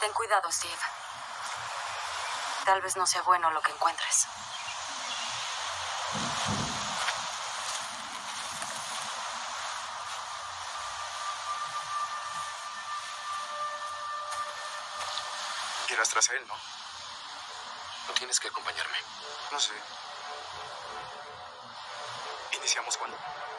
Ten cuidado, Steve. Tal vez no sea bueno lo que encuentres. Irás tras él, ¿no? No tienes que acompañarme. No sé. ¿Iniciamos cuándo?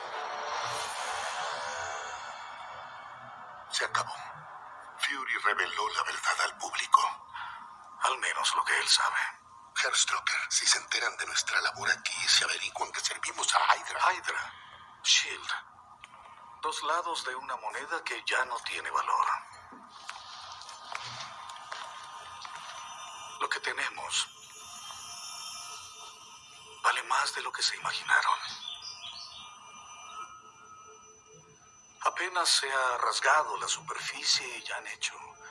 Se acabó. Fury reveló la verdad al público. Al menos lo que él sabe. Herr Strucker, si se enteran de nuestra labor aquí, se averiguan que servimos a Hydra. Hydra, Shield. Dos lados de una moneda que ya no tiene valor. Lo que tenemos vale más de lo que se imaginaron. Apenas se ha rasgado la superficie y ya han hecho.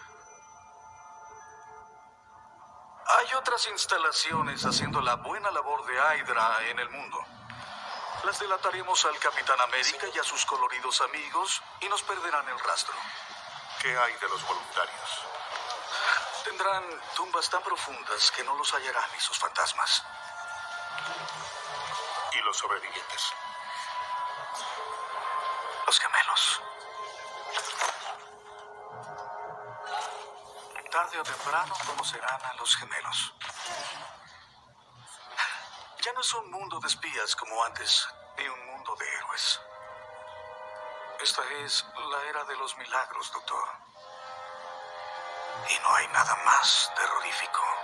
Hay otras instalaciones haciendo la buena labor de Hydra en el mundo. Las delataremos al Capitán América y a sus coloridos amigos y nos perderán el rastro. ¿Qué hay de los voluntarios? Tendrán tumbas tan profundas que no los hallarán ni sus fantasmas. ¿Y los sobrevivientes? Los gemelos. Tarde o temprano conocerán a los gemelos. Ya no es un mundo de espías como antes, ni un mundo de héroes. Esta es la era de los milagros, doctor. Y no hay nada más terrorífico.